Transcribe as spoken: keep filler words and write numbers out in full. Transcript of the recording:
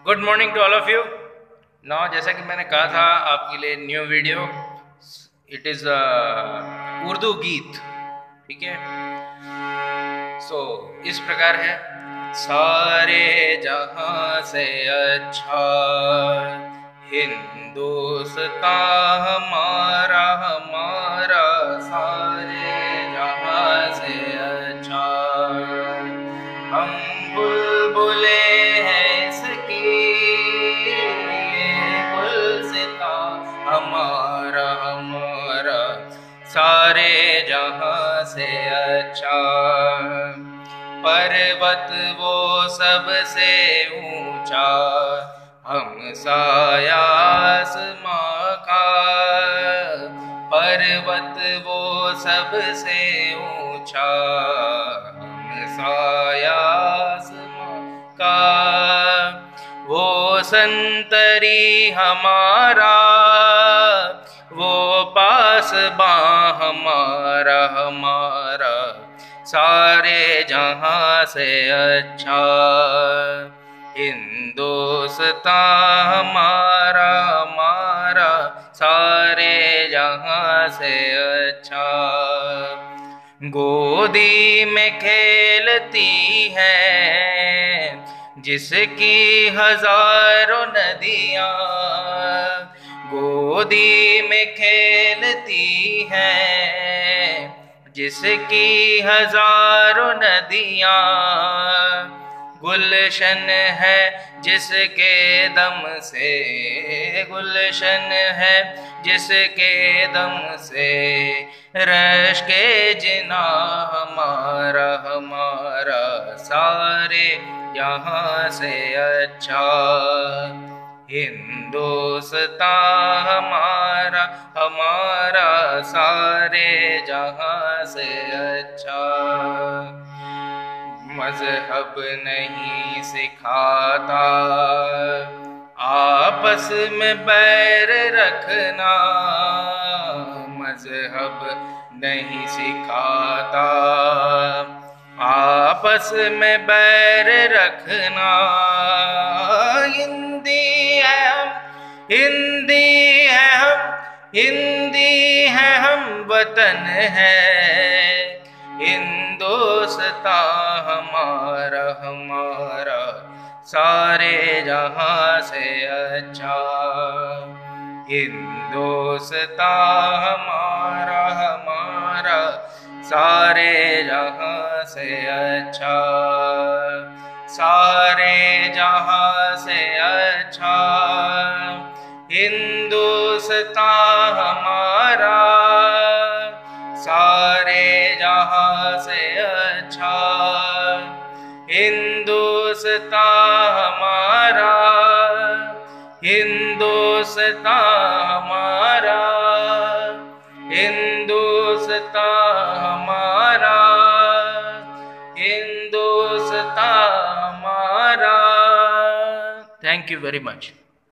Good morning to all of you. Now जैसा कि मैंने कहा था आपके लिए new video, it is Urdu गीत, ठीक है। सो so, इस प्रकार है। सारे जहां से अच्छा हिंदुस्तान हमारा हमारा, सारे जहां से अच्छा। हम बुलबुले हैं इसकी, गुलसिता हमारा हमारा, सारे जहां से अच्छा। पर्वत वो सबसे ऊंचा, हम साया आसमां का। पर्वत वो सबसे ऊंचा, हम साया आसमां का। वो संतरी हमारा, वो पासबां हमारा हमारा, सारे जहां से अच्छा। हिंदुस्तान हमारा हमारा, सारे जहां से अच्छा। गोदी में खेलती है जिसकी हजारों नदियाँ, गोदी में खेलती है जिसकी हजारों नदियाँ। गुलशन है जिसके दम से, गुलशन है जिसके दम से, रश के जिना हमारा हमारा, सारे यहाँ से अच्छा। हिंदुस्तान हमारा हमारा, सारे जहां से अच्छा। मजहब नहीं सिखाता आपस में बैर रखना, मजहब नहीं सिखाता आपस में बैर रखना। हिंदी है हम, हिंदी है हम, हिंदी है हम, वतन है हिंदुस्तान हमारा हमारा, सारे जहां से अच्छा। हिंदुस्तान हमारा हमारा, सारे जहां से अच्छा। सारे जहां से अच्छा हिंदुस्तान हमारा, सारे जहां से अच्छा। हिंदुस्तान हमारा, हिंदुस्तान हमारा, हिंदुस्तान हमारा, हिंदुस्तान हमारा। Thank you very much.